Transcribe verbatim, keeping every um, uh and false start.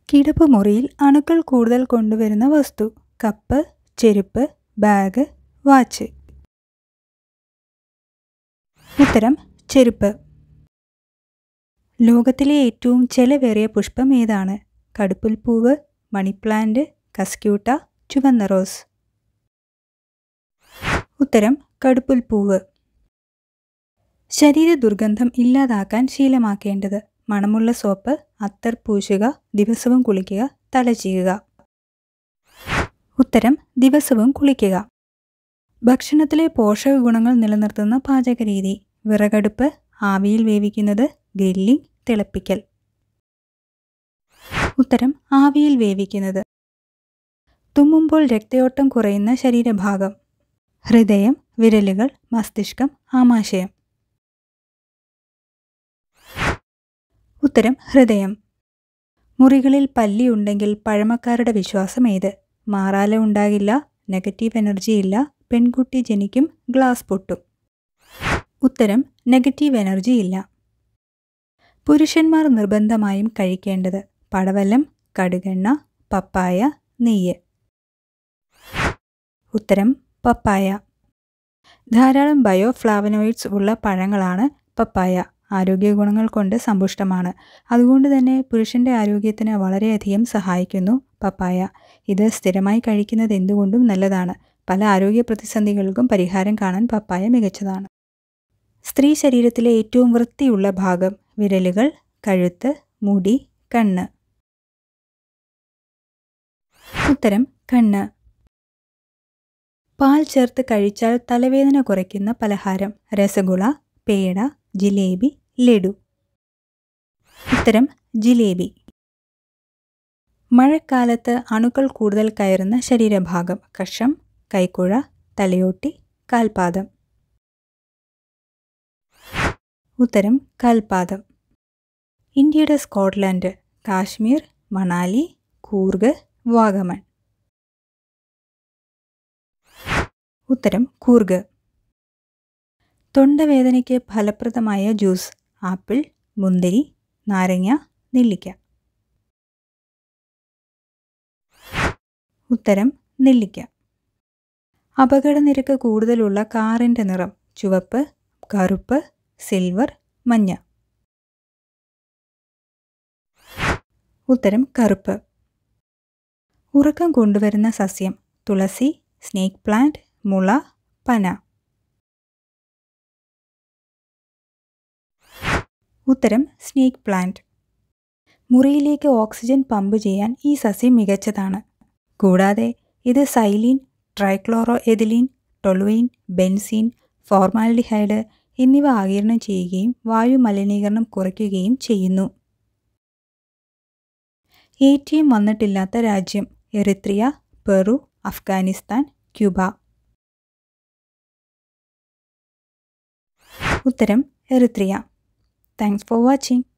കിടപ്പ് മുറിയിൽ അണുക്കൾ കൂടുതൽ കൊണ്ടുവരുന്ന വസ്തു. കപ്പ്, ചെരുപ്പ്, ബാഗ്, വാച്ച്. ഉത്തരം ചെരുപ്പ്. ലോകത്തിലെ ഏറ്റവും ചെലവേറിയ പുഷ്പം ഏതാണ്? കടുപ്പുൽപ്പൂവ്, മണിപ്ലാന്റ്, കസ്ക്യൂട്ട, ചുവന്ന റോസ്. ഉത്തരം കടുപ്പുൽപ്പൂവ്. ശരീര ദുർഗന്ധം ഇല്ലാതാക്കാൻ ശീലമാക്കേണ്ടത്. മണമുള്ള സോപ്പ്, അത്തർ പൂശുക, ദിവസവും കുളിക്കുക, തല ചീകുക. ഉത്തരം ദിവസവും കുളിക്കുക. ഭക്ഷണത്തിലെ പോഷക ഗുണങ്ങൾ നിലനിർത്തുന്ന പാചകരീതി. വിറകടുപ്പ്, ആവിയിൽ വേവിക്കുന്നത്, ഗ്രില്ലിംഗ്, തിളപ്പിക്കൽ. ഉത്തരം ആവിയിൽ വേവിക്കുന്നത്. തുമ്മുമ്പോൾ രക്തയോട്ടം കുറയുന്ന ശരീരഭാഗം. ഹൃദയം, വിരലുകൾ, മസ്തിഷ്കം, ആമാശയം. ഉത്തരം ഹൃദയം. മുറികളിൽ പല്ലി ഉണ്ടെങ്കിൽ പഴമക്കാരുടെ വിശ്വാസം ഏത്? മാറാല ഉണ്ടാകില്ല, നെഗറ്റീവ് എനർജി ഇല്ല, പെൺകുട്ടി ജനിക്കും, ഗ്ലാസ് പൊട്ടും. ഉത്തരം നെഗറ്റീവ് എനർജി ഇല്ല. പുരുഷന്മാർ നിർബന്ധമായും കഴിക്കേണ്ടത്. പടവലം, കടുകെണ്ണ, പപ്പായ, നെയ്യ്. ഉത്തരം പപ്പായ. ധാരാളം ബയോഫ്ലാവനോയിഡ്സ് ഉള്ള പഴങ്ങളാണ് പപ്പായ. ആരോഗ്യ ഗുണങ്ങൾ കൊണ്ട് സമ്പുഷ്ടമാണ്. അതുകൊണ്ട് തന്നെ പുരുഷൻ്റെ ആരോഗ്യത്തിന് വളരെയധികം സഹായിക്കുന്നു പപ്പായ. ഇത് സ്ഥിരമായി കഴിക്കുന്നത് എന്തുകൊണ്ടും നല്ലതാണ്. പല ആരോഗ്യ പ്രതിസന്ധികൾക്കും പരിഹാരം കാണാൻ പപ്പായ മികച്ചതാണ്. സ്ത്രീ ശരീരത്തിലെ ഏറ്റവും വൃത്തിയുള്ള ഭാഗം. വിരലുകൾ, കഴുത്ത്, മുടി, കണ്ണ്. ഉത്തരം കണ്ണ്. പാൽ ചേർത്ത് കഴിച്ചാൽ തലവേദന കുറയ്ക്കുന്ന പലഹാരം. രസഗുള, പേട, ജിലേബി, ലഡു. ഉത്തരം ജിലേബി. മഴക്കാലത്ത് അണുക്കൾ കൂടുതൽ കയറുന്ന ശരീരഭാഗം. കഷം, കൈക്കുഴ, തലയോട്ടി, കാൽപാദം. ഉത്തരം കാൽപാദം. ഇന്ത്യയുടെ സ്കോട്ട്ലൻഡ്. കാശ്മീർ, മണാലി, കൂർഗ്, വാഗമൺ. ഉത്തരം കൂർഗ്. തൊണ്ടവേദനയ്ക്ക് ഫലപ്രദമായ ജ്യൂസ്. ആപ്പിൾ, മുന്തിരി, നാരങ്ങ, നെല്ലിക്ക. ഉത്തരം നെല്ലിക്ക. അപകടനിരക്ക് കൂടുതലുള്ള കാറിൻ്റെ നിറം. ചുവപ്പ്, കറുപ്പ്, സിൽവർ, മഞ്ഞ. ഉത്തരം കറുപ്പ്. ഉറക്കം കൊണ്ടുവരുന്ന സസ്യം. തുളസി, സ്നേക്ക് പ്ലാന്റ്, മുള, പന. ഉത്തരം സ്നേക്ക് പ്ലാന്റ്. മുറിയിലേക്ക് ഓക്സിജൻ പമ്പ് ചെയ്യാൻ ഈ സസ്യം മികച്ചതാണ്. കൂടാതെ ഇത് xylene, trichloro ethylene, toluene, benzene, formaldehyde എന്നിവ ആഗിരണം ചെയ്യുകയും വായു മലിനീകരണം കുറയ്ക്കുകയും ചെയ്യുന്നു. എ ടി എം വന്നിട്ടില്ലാത്ത രാജ്യം. Eritrea, Peru, Afghanistan, Cuba. ഉത്തരം എറിത്രിയ. Thanks for watching.